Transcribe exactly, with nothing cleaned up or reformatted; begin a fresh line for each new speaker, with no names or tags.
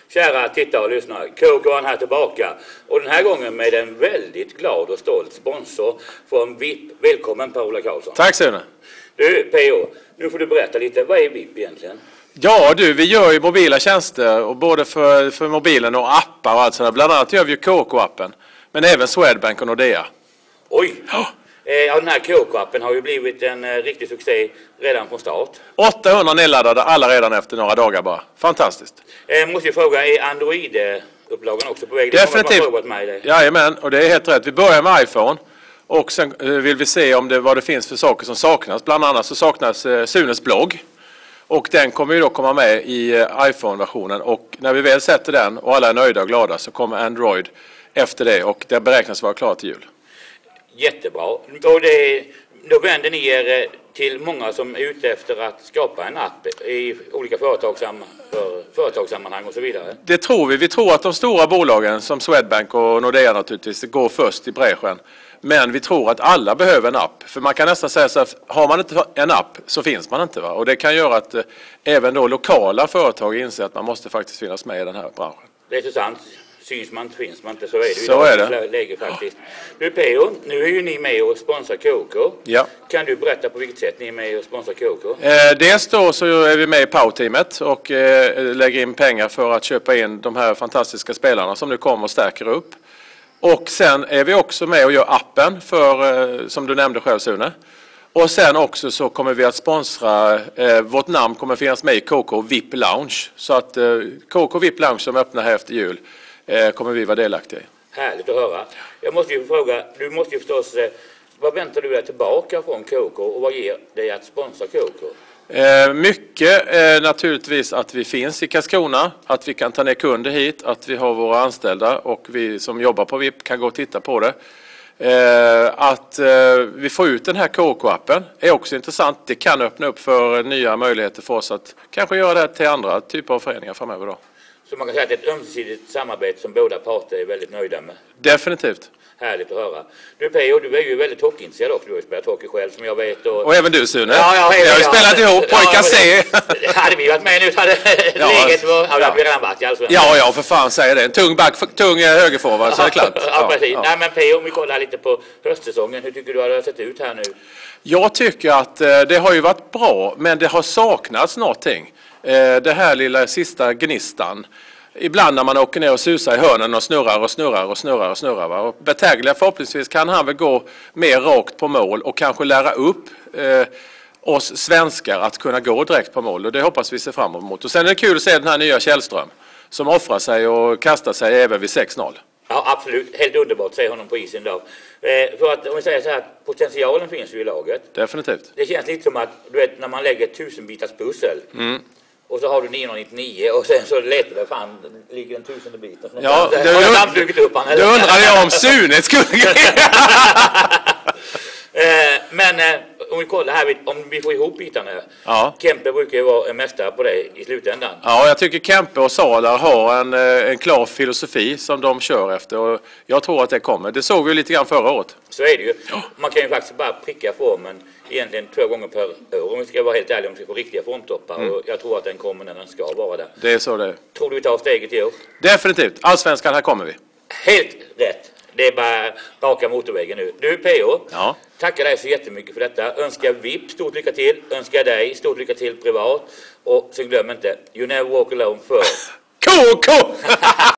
Kära tittare och lyssnare, K K är här tillbaka. Och den här gången med en väldigt glad och stolt sponsor från V I P. Välkommen Per-Ola Karlsson.
Tack Sune.
Du P O, nu får du berätta lite, vad är V I P egentligen?
Ja du, vi gör ju mobila tjänster och både för, för mobilen och appar och allt sådär. Bland annat gör vi ju K K-appen, men även Swedbank och Nordea.
Oj! Ja. Eh, den här K K-appen har ju blivit en eh, riktig succé redan från start.
åttahundra nedladdade alla redan efter några dagar bara. Fantastiskt.
Eh, måste jag fråga, är Android-upplagan också på väg?
Definitivt.
Med
Jajamän, och det är helt rätt. Vi börjar med iPhone och sen eh, vill vi se om det, vad det finns för saker som saknas. Bland annat så saknas eh, Sunes blogg. Och den kommer ju då komma med i eh, iPhone-versionen. Och när vi väl sätter den och alla är nöjda och glada så kommer Android efter det. Och det beräknas vara klart till jul.
Jättebra. Och det, då vänder ni er till många som är ute efter att skapa en app i olika företagsam, för, företagssammanhang och så vidare.
Det tror vi. Vi tror att de stora bolagen som Swedbank och Nordea naturligtvis går först i bräschen. Men vi tror att alla behöver en app. För man kan nästan säga så att har man inte en app så finns man inte. Va? Och det kan göra att eh, även då lokala företag inser att man måste faktiskt finnas med i den här branschen.
Det är så sant. Syns man inte, finns man inte, så är det ju.
Så är det.
Läge faktiskt. Du P O, nu är ju ni med och sponsrar K K.
Ja.
Kan du berätta på vilket sätt ni är med och sponsrar K K?
Eh, dels då så är vi med i Power-teamet och eh, lägger in pengar för att köpa in de här fantastiska spelarna som nu kommer och stärker upp. Och sen är vi också med och gör appen för, eh, som du nämnde själv Sune. Och sen också så kommer vi att sponsra, eh, vårt namn kommer finnas med i K K V I P Lounge. Så att eh, K K V I P Lounge som öppnar här efter jul eh, kommer vi vara delaktiga i.
Härligt att höra. Jag måste ju fråga, du måste ju förstås, eh, vad väntar du dig tillbaka från K K och vad ger dig att sponsra K K?
Eh, mycket eh, naturligtvis att vi finns i Karlskrona, att vi kan ta ner kunder hit, att vi har våra anställda och vi som jobbar på V I P kan gå och titta på det. Eh, att eh, vi får ut den här K K-appen är också intressant. Det kan öppna upp för nya möjligheter för oss att kanske göra det till andra typer av föreningar framöver då.
Så man kan säga att det är ett ömsesidigt samarbete som båda parter är väldigt nöjda med?
Definitivt. Härligt
att höra. Du P O, du är ju väldigt hockeyintresserad också. Du har ju spelat hockey själv som jag vet. Och,
och även du Sune.
Ja, ja,
jag har ju spelat ihop, pojkar
ja,
se.
Hade vi varit med nu så hade
ja,
läget var, ja,
ja.
vi redan varit i allsvenskan.
Ja, ja, för fan säger det. En tung back, tung högerforward så är det klart.
Ja, ja, precis. Ja. Nej, men P O, om vi kollar lite på höstsäsongen. Hur tycker du att det har sett ut här nu?
Jag tycker att eh, det har ju varit bra, men det har saknats någonting. Eh, det här lilla sista gnistan. Ibland när man åker ner och susar i hörnen och snurrar och snurrar och snurrar och snurrar. Va? Och Battaglia förhoppningsvis kan han väl gå mer rakt på mål och kanske lära upp eh, oss svenskar att kunna gå direkt på mål. Och det hoppas vi ser fram emot. Och sen är det kul att se den här nya Källström som offrar sig och kastar sig även vid sex noll.
Ja, absolut. Helt underbart att se honom på isen idag. Eh, för att om vi säger så här, potentialen finns ju i laget.
Definitivt.
Det känns lite som att, du vet, när man lägger ett tusenbitars pussel.
Mm.
Och så har du niohundranittionio och sen så letar det fan, ligger en tusende biten.
Ja,
det, har jag dammsugit upp han.
Då undrar jag om Sune skulle
eh, Men eh, om vi kollar här, om vi får ihop bitarna.
Ja.
Kempe brukar ju vara en mästare på det i slutändan.
Ja, jag tycker Kempe och Salar har en, en klar filosofi som de kör efter. Och jag tror att det kommer. Det såg vi lite grann förra året.
Så är det ju. Man kan ju faktiskt bara pricka formen egentligen två gånger per år. Om vi ska vara helt ärliga, om vi ska få riktiga formtoppar. Mm. Och jag tror att den kommer när den ska vara där.
Det är så det är.
Tror du vi tar steget i år?
Definitivt. Allsvenskan, här kommer vi.
Helt rätt. Det är bara raka motorvägen nu. Du P O,
ja.
Tackar dig så jättemycket för detta. Önskar V I P stort lycka till. Önskar dig stort lycka till privat. Och så glöm inte, you never walk alone för
K K!